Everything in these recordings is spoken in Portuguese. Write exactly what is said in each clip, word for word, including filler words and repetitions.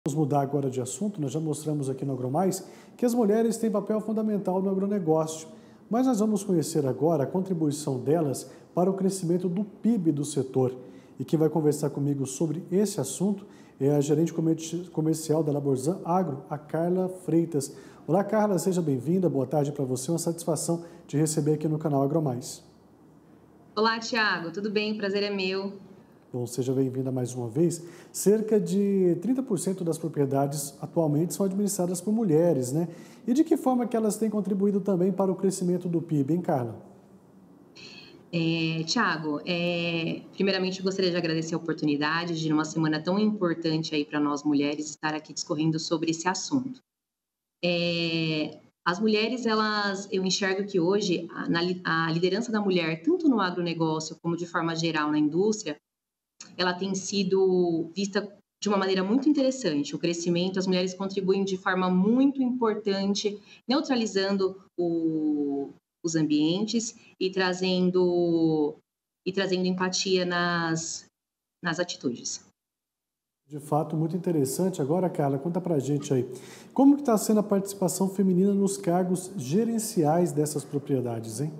Vamos mudar agora de assunto. Nós já mostramos aqui no AgroMais que as mulheres têm papel fundamental no agronegócio, mas nós vamos conhecer agora a contribuição delas para o crescimento do P I B do setor. E quem vai conversar comigo sobre esse assunto é a gerente comercial da Laborzan Agro, a Carla Freitas. Olá, Carla, seja bem-vinda, boa tarde para você, uma satisfação te receber aqui no canal AgroMais. Olá, Thiago, tudo bem? O prazer é meu. Bom, seja bem-vinda mais uma vez. Cerca de trinta por cento das propriedades atualmente são administradas por mulheres, né? E de que forma que elas têm contribuído também para o crescimento do P I B, hein, Carla? É, Thiago, é, primeiramente eu gostaria de agradecer a oportunidade de, numa semana tão importante aí para nós mulheres, estar aqui discorrendo sobre esse assunto. É, as mulheres, elas, eu enxergo que hoje a, na, a liderança da mulher, tanto no agronegócio como de forma geral na indústria, ela tem sido vista de uma maneira muito interessante. O crescimento, as mulheres contribuem de forma muito importante, neutralizando o, os ambientes e trazendo, e trazendo empatia nas, nas atitudes. De fato, muito interessante. Agora, Carla, conta pra gente aí, como que está sendo a participação feminina nos cargos gerenciais dessas propriedades, hein?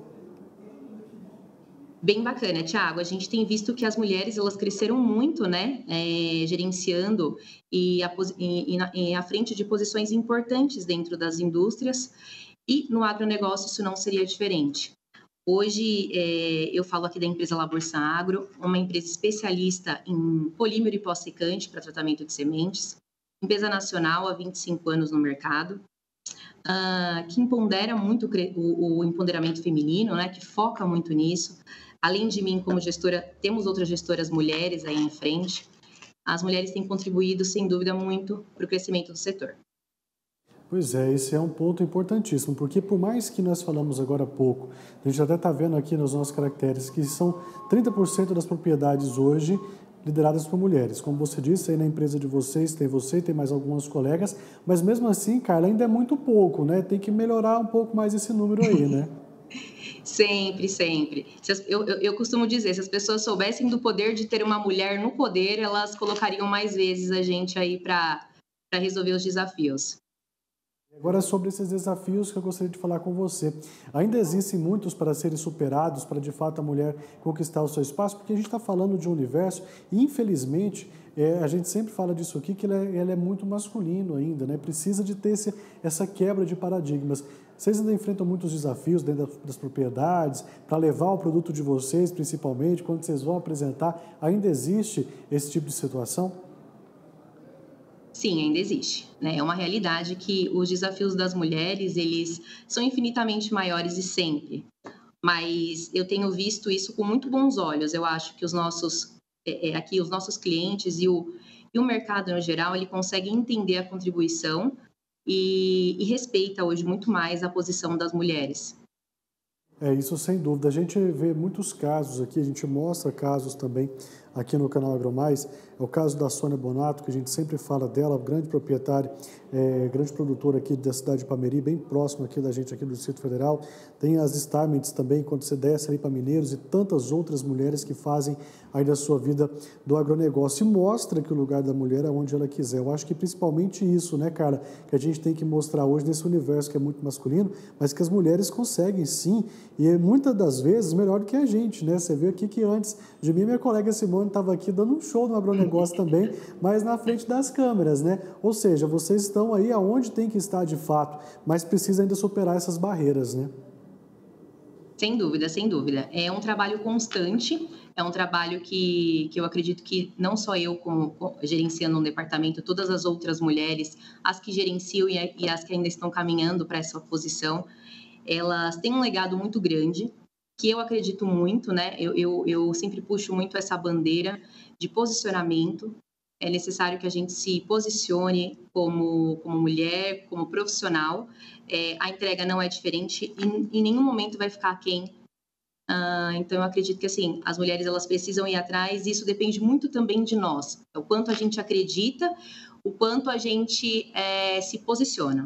Bem bacana, Thiago. A gente tem visto que as mulheres elas cresceram muito, né, é, gerenciando e, a, e, e à frente de posições importantes dentro das indústrias, e no agronegócio isso não seria diferente. Hoje, é, eu falo aqui da empresa Laborzan Agro, uma empresa especialista em polímero e pós-secante para tratamento de sementes, empresa nacional há vinte e cinco anos no mercado, uh, que empodera muito o, o empoderamento feminino, né, que foca muito nisso. Além de mim, como gestora, temos outras gestoras mulheres aí em frente. As mulheres têm contribuído, sem dúvida, muito para o crescimento do setor. Pois é, esse é um ponto importantíssimo, porque por mais que nós falamos agora há pouco, a gente até está vendo aqui nos nossos caracteres que são trinta por cento das propriedades hoje lideradas por mulheres. Como você disse, aí na empresa de vocês tem você e tem mais algumas colegas, mas mesmo assim, Carla, ainda é muito pouco, né? Tem que melhorar um pouco mais esse número aí, né? Sempre, sempre. Eu, eu, eu costumo dizer, se as pessoas soubessem do poder de ter uma mulher no poder, elas colocariam mais vezes a gente aí para resolver os desafios. Agora, sobre esses desafios que eu gostaria de falar com você. Ainda existem muitos para serem superados, para de fato a mulher conquistar o seu espaço, porque a gente está falando de um universo e, infelizmente, é, a gente sempre fala disso aqui, que ele é, ele é muito masculino ainda, né? Precisa de ter esse, essa quebra de paradigmas. Vocês ainda enfrentam muitos desafios dentro das propriedades, para levar o produto de vocês, principalmente, quando vocês vão apresentar, ainda existe esse tipo de situação? Sim, ainda existe, né? É uma realidade que os desafios das mulheres, eles são infinitamente maiores e sempre. Mas eu tenho visto isso com muito bons olhos. Eu acho que os nossos, é, aqui, os nossos clientes e o, e o mercado no geral, ele consegue entender a contribuição e, e respeita hoje muito mais a posição das mulheres. É, isso sem dúvida. A gente vê muitos casos aqui, a gente mostra casos também aqui no canal AgroMais. É o caso da Sônia Bonato, que a gente sempre fala dela, grande proprietária, é, grande produtora aqui da cidade de Ipameri, bem próximo aqui da gente aqui do Distrito Federal. Tem as Starments também, quando você desce ali para Mineiros, e tantas outras mulheres que fazem aí da sua vida do agronegócio. E mostra que o lugar da mulher é onde ela quiser. Eu acho que principalmente isso, né, cara, que a gente tem que mostrar hoje nesse universo que é muito masculino, mas que as mulheres conseguem sim, e muitas das vezes melhor do que a gente, né? Você vê aqui que antes de mim, minha colega Simone estava aqui dando um show no agronegócio também, mas na frente das câmeras, né? Ou seja, vocês estão aí aonde tem que estar de fato, mas precisa ainda superar essas barreiras, né? Sem dúvida, sem dúvida. É um trabalho constante, é um trabalho que, que eu acredito que não só eu, como gerenciando um departamento, todas as outras mulheres, as que gerenciam e, e as que ainda estão caminhando para essa posição, elas têm um legado muito grande, que eu acredito muito, né? Eu, eu, eu sempre puxo muito essa bandeira de posicionamento. É necessário que a gente se posicione como, como mulher, como profissional. É, a entrega não é diferente e em nenhum momento vai ficar aquém. Ah, então, eu acredito que, assim, as mulheres elas precisam ir atrás e isso depende muito também de nós. O quanto a gente acredita, o quanto a gente é, se posiciona.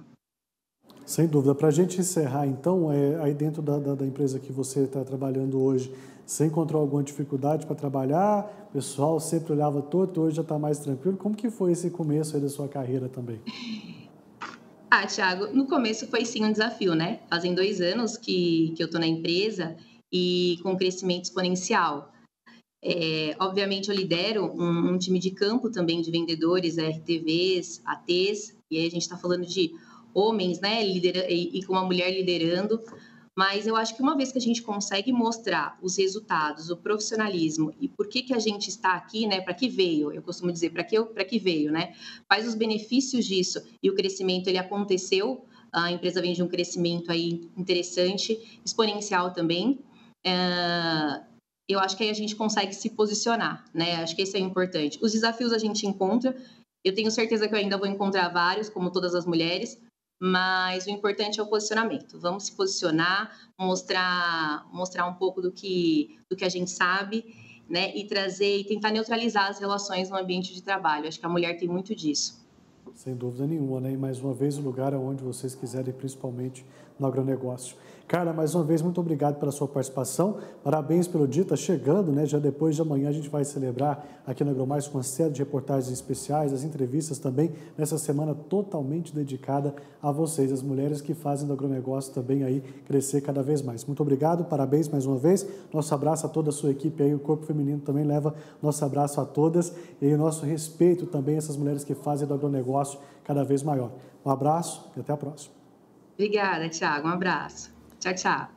Sem dúvida. Para a gente encerrar, então, é, aí dentro da, da, da empresa que você está trabalhando hoje, Você encontrou alguma dificuldade para trabalhar? O pessoal sempre olhava torto, hoje já está mais tranquilo. Como que foi esse começo aí da sua carreira também? Ah, Thiago, no começo foi sim um desafio, né? Fazem dois anos que, que eu estou na empresa e com crescimento exponencial. É, obviamente, eu lidero um, um time de campo também de vendedores, R T Vs, A Ts, e aí a gente está falando de homens, né, lidera e, e com uma mulher liderando, mas eu acho que uma vez que a gente consegue mostrar os resultados, o profissionalismo e por que, que a gente está aqui, né, para que veio, eu costumo dizer, para que, para que veio, né, quais os benefícios disso, e o crescimento, ele aconteceu, a empresa vem de um crescimento aí interessante, exponencial também, é, eu acho que aí a gente consegue se posicionar, né? Acho que isso é importante. Os desafios a gente encontra, eu tenho certeza que eu ainda vou encontrar vários, como todas as mulheres, mas o importante é o posicionamento. Vamos se posicionar, mostrar, mostrar um pouco do que, do que a gente sabe, né? E trazer e tentar neutralizar as relações no ambiente de trabalho. Acho que a mulher tem muito disso. Sem dúvida nenhuma, né? E mais uma vez o lugar é onde vocês quiserem, principalmente no agronegócio. Carla, mais uma vez, muito obrigado pela sua participação. Parabéns pelo dia, está chegando, né? Já depois de amanhã a gente vai celebrar aqui no AgroMais com uma série de reportagens especiais, as entrevistas também, nessa semana totalmente dedicada a vocês, as mulheres que fazem do agronegócio também aí crescer cada vez mais. Muito obrigado, parabéns mais uma vez. Nosso abraço a toda a sua equipe aí, o Corpo Feminino também leva nosso abraço a todas e o nosso respeito também a essas mulheres que fazem do agronegócio cada vez maior. Um abraço e até a próxima. Obrigada, Thiago. Um abraço. Tchau, tchau.